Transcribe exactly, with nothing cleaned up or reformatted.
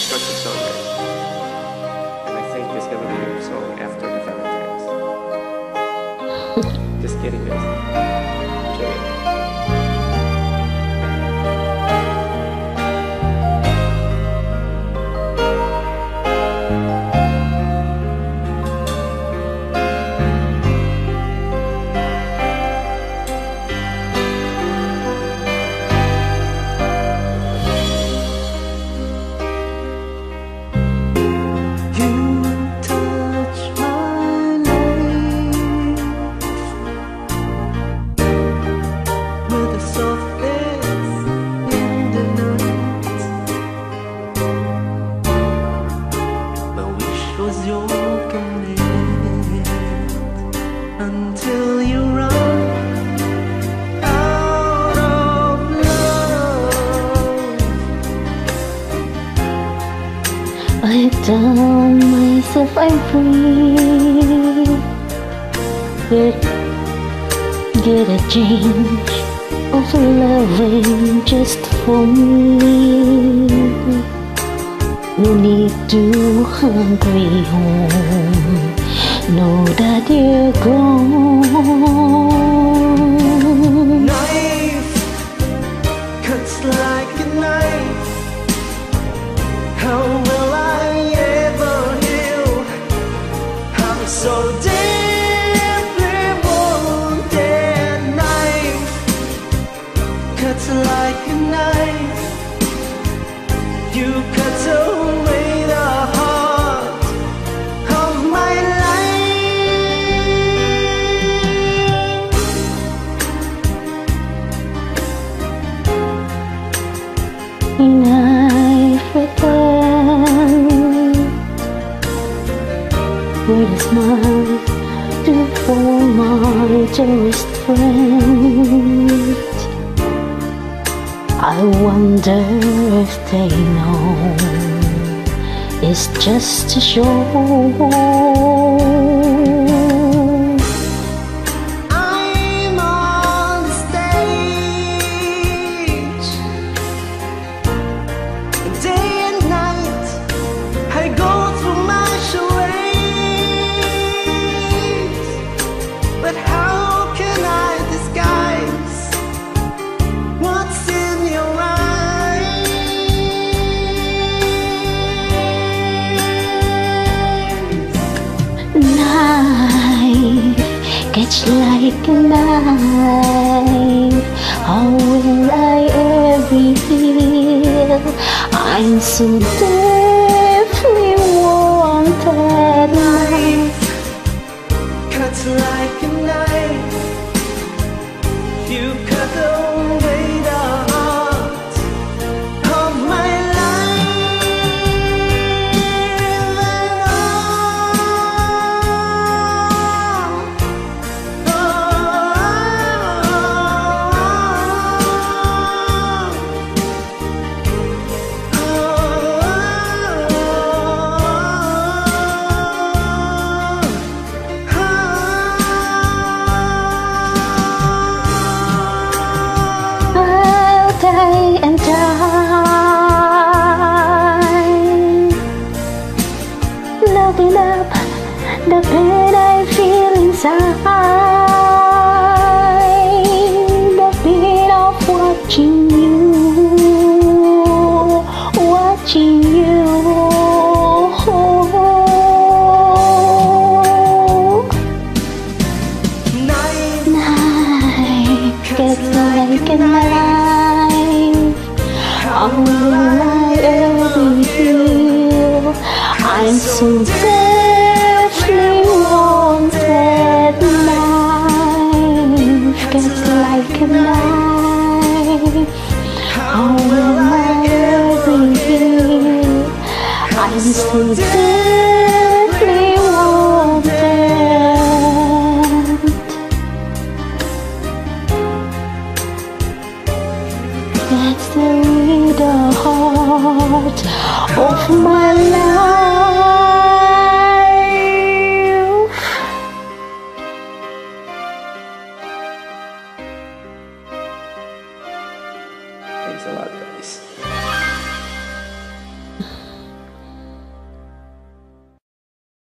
such a song, guys. And I think it's gonna be a song after the Valentine's. Just kidding, guys. Enjoy it. Until you run out of love, I tell myself I'm free. Get, get a change of loving just for me. No need to hurry home. Know that you're gone. Knife cuts like a knife. How will I ever heal? I'm so deeply wounded. Knife cuts like a knife. You cut away the heart of my life. Knife again, with a smile to for my dearest friend. I wonder if they know it's just a show. I'm on the stage, day and night I go through my charades, but how can I disguise what's in your eyes? Knife, catch like a knife. How will I ever heal? I'm so deeply wanted. Knife cuts like a knife. You cut away the heart of my life, and oh, I'll die and die, loving up the pain I feel inside, the pain of watching you, watching you. knife Knife, cut like a knife. How will I ever heal? I'm so deeply wanted. Knife, cut like a knife. How will I ever heal? I'm so deeply wanted. That's the way the heart of my